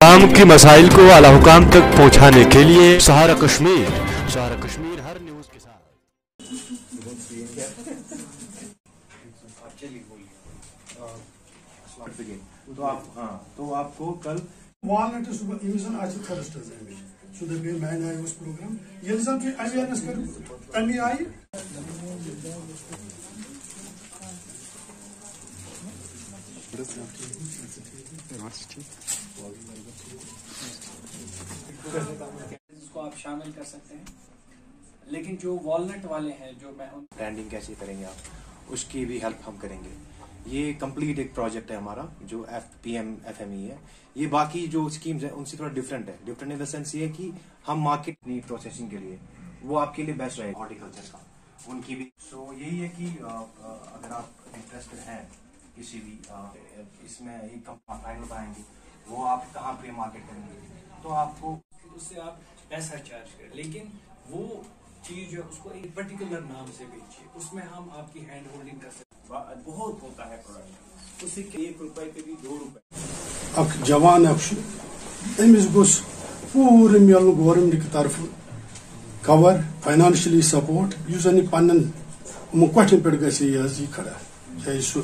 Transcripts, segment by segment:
आवाम की मसाइल को आला हुकाम तक पहुँचाने के लिए सहारा कश्मीर हर न्यूज़ के साथ। तो आपको कल वालनट थर्स्ट सो दे मैन आय प्रोग्राम ये अवेयरनेस कर तमी आई इसको आप शामिल कर सकते हैं, लेकिन जो वॉलनट वाले हैं जो मैं ब्रांडिंग कैसे करेंगे आप उसकी भी हेल्प हम करेंगे। ये कंप्लीट एक प्रोजेक्ट है हमारा जो FPM-FME है। ये बाकी जो स्कीम्स है उनसे थोड़ा डिफरेंट है। डिफरेंट इन द सेंस ये है कि हम मार्केट प्रोसेसिंग के लिए वो आपके लिए बेस्ट रहेगा हॉर्टिकल्चर का उनकी भी। सो यही है कि अगर आप इंटरेस्टेड हैं किसी भी इसमें फाइनल पाएंगे वो आप कहाँ पे मार्केट करेंगे तो आपको उससे आप पैसा चार्ज करें, लेकिन वो चीज जो उसको एक पर्टिकुलर नाम से बेचिए, उसमें हम आपकी हैंड होल्डिंग कर सकते। बहुत होता है प्रोडक्ट, उसी के 1 रुपए के भी 2 रुपए। अख जवान अमिस गोस पूरे मिलन गवर्नमेंट की तरफ कवर फाइनेंशियली सपोर्ट युस पन कठन पे गई खड़ा चाहे सह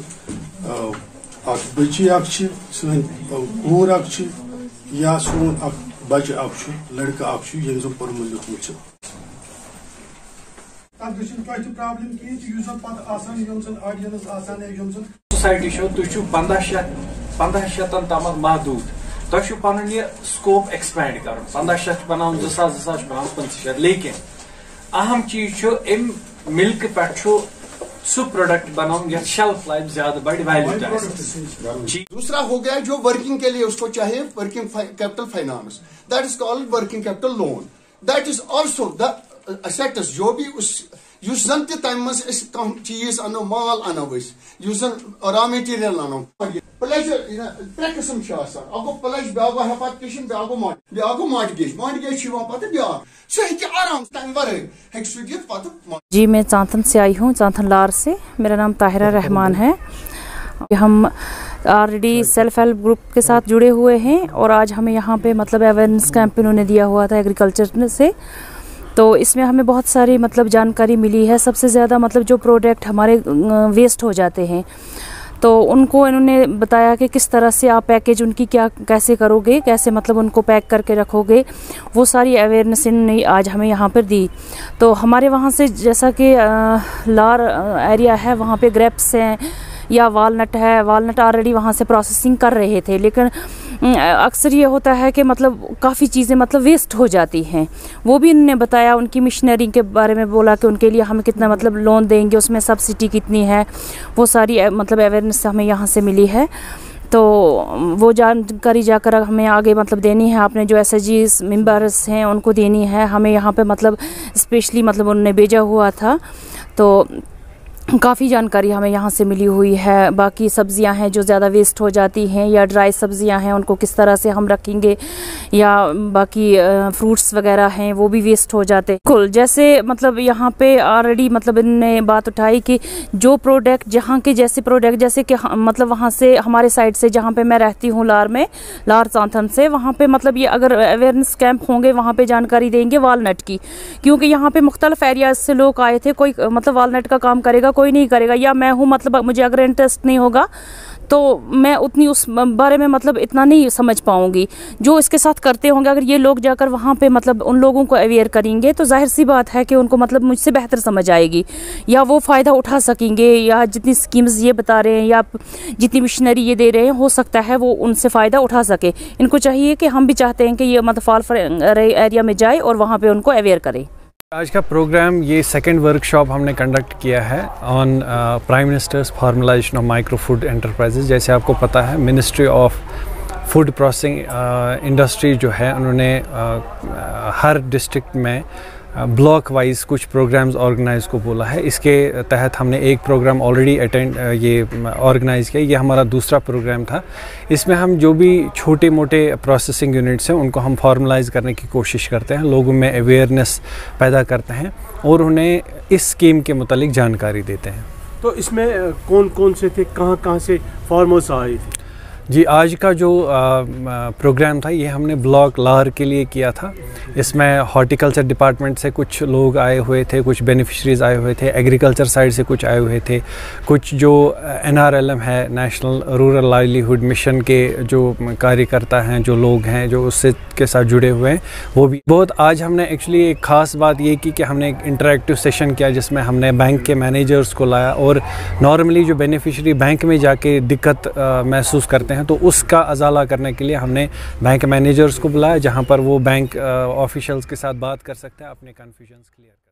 बची सन कूर या सोन बच्चे लड़का यम पोर्मुत लिखमुत प्रॉब्लम सोसाइटी तुम 1500 तम महदूद तुम पन यह स्कोप एक्सपैंड कर 1500 बना 2000 बना 2500, लेकिन अहम चीज मिल्क पे सु प्रोडक्ट बनाओ या शेल्फ लाइफ ज्यादा बड़ी वैल्यू। दूसरा हो गया जो वर्किंग के लिए उसको चाहिए working capital finance, that is called working capital loan. That is also the assets जो भी उस जन तम चीज अनो माल अनो रॉ मटीरियल अनो प्लेज त्रे किस्म अगो प्लेज ब्या गो हेपाटिशन ब्या गो मॉडगेज पे ब्या सह आराम तम वे जी। मैं चांथन से आई हूँ, चांथन लार से। मेरा नाम ताहिरा रहमान है। हम ऑलरेडी सेल्फ हेल्प ग्रुप के साथ जुड़े हुए हैं और आज हमें यहाँ पे मतलब अवेयरनेस कैंप इन्होंने दिया हुआ था एग्रीकल्चर से, तो इसमें हमें बहुत सारी मतलब जानकारी मिली है। सबसे ज़्यादा मतलब जो प्रोडक्ट हमारे वेस्ट हो जाते हैं तो उनको इन्होंने बताया कि किस तरह से आप पैकेज उनकी कैसे करोगे, कैसे मतलब उनको पैक करके रखोगे, वो सारी अवेयरनेस इन्होंने आज हमें यहाँ पर दी। तो हमारे वहाँ से जैसा कि लार एरिया है वहाँ पे ग्रेप्स हैं या वालनट है, वालनट ऑलरेडी वहाँ से प्रोसेसिंग कर रहे थे, लेकिन अक्सर ये होता है कि मतलब काफ़ी चीज़ें मतलब वेस्ट हो जाती हैं। वो भी इन्होंने बताया, उनकी मिशनरी के बारे में बोला कि उनके लिए हमें कितना मतलब लोन देंगे, उसमें सब्सिडी कितनी है, वो सारी मतलब अवेयरनेस हमें यहाँ से मिली है। तो वो जानकारी जाकर हमें आगे मतलब देनी है। आपने जो SHG मेंबर्स हैं उनको देनी है। हमें यहाँ पे मतलब स्पेशली मतलब उन्होंने भेजा हुआ था, तो काफ़ी जानकारी हमें यहाँ से मिली हुई है। बाकी सब्जियाँ हैं जो ज़्यादा वेस्ट हो जाती हैं या ड्राई सब्जियाँ हैं उनको किस तरह से हम रखेंगे, या बाकी फ्रूट्स वगैरह हैं वो भी वेस्ट हो जाते हैं। कुल जैसे मतलब यहाँ पे ऑलरेडी मतलब इन्होंने बात उठाई कि जो प्रोडक्ट जहाँ के जैसे प्रोडक्ट जैसे कि मतलब वहाँ से हमारे साइड से जहाँ पर मैं रहती हूँ लार में, लार चांथन से, वहाँ पर मतलब ये अगर अवेयरनेस कैंप होंगे वहाँ पर जानकारी देंगे वालनट की, क्योंकि यहाँ पर मुख्तलिफ एरियाज से लोग आए थे। कोई मतलब वालनट का काम करेगा, कोई नहीं करेगा, या मैं हूँ मतलब मुझे अगर इंटरेस्ट नहीं होगा तो मैं उतनी उस बारे में मतलब इतना नहीं समझ पाऊंगी। जो इसके साथ करते होंगे, अगर ये लोग जाकर वहाँ पे मतलब उन लोगों को अवेयर करेंगे तो जाहिर सी बात है कि उनको मतलब मुझसे बेहतर समझ आएगी, या वो फ़ायदा उठा सकेंगे, या जितनी स्कीम्स ये बता रहे हैं या जितनी मिशनरी ये दे रहे हैं हो सकता है वो उनसे फ़ायदा उठा सके। इनको चाहिए कि हम भी चाहते हैं कि ये मतलब फाल एरिया में जाए और वहाँ पर उनको अवेयर करें। आज का प्रोग्राम ये सेकंड वर्कशॉप हमने कंडक्ट किया है on prime minister's formalisation of micro food enterprises. जैसे आपको पता है ministry of food processing industry जो है उन्होंने हर डिस्ट्रिक्ट में ब्लॉक वाइज कुछ प्रोग्राम्स ऑर्गेनाइज को बोला है। इसके तहत हमने एक प्रोग्राम ऑलरेडी ऑर्गेनाइज़ किया, ये हमारा दूसरा प्रोग्राम था। इसमें हम जो भी छोटे मोटे प्रोसेसिंग यूनिट्स हैं उनको हम फॉर्मलाइज़ करने की कोशिश करते हैं, लोगों में अवेयरनेस पैदा करते हैं और उन्हें इस स्कीम के मुतालिक जानकारी देते हैं। तो इसमें कौन कौन से थे, कहाँ कहाँ से फार्मर्स आए थे? जी, आज का जो प्रोग्राम था ये हमने ब्लॉक लाहौर के लिए किया था। इसमें हॉर्टिकल्चर डिपार्टमेंट से कुछ लोग आए हुए थे, कुछ बेनिफिशरीज आए हुए थे, एग्रीकल्चर साइड से कुछ आए हुए थे, कुछ जो NRLM है, नेशनल रूरल लाइवलीहुड मिशन के जो कार्यकर्ता हैं, जो लोग हैं जो उससे के साथ जुड़े हुए हैं, वो भी बहुत। आज हमने एक्चुअली एक ख़ास बात ये की कि हमने एक इंटरेक्टिव सेशन किया जिसमें हमने बैंक के मैनेजर्स को लाया, और नॉर्मली जो बेनिफिशरी बैंक में जाके दिक्कत महसूस करते हैं तो उसका अजाला करने के लिए हमने बैंक मैनेजर्स को बुलाया, जहां पर वो बैंक ऑफिशियल्स के साथ बात कर सकते हैं, अपने कन्फ्यूजन्स क्लियर।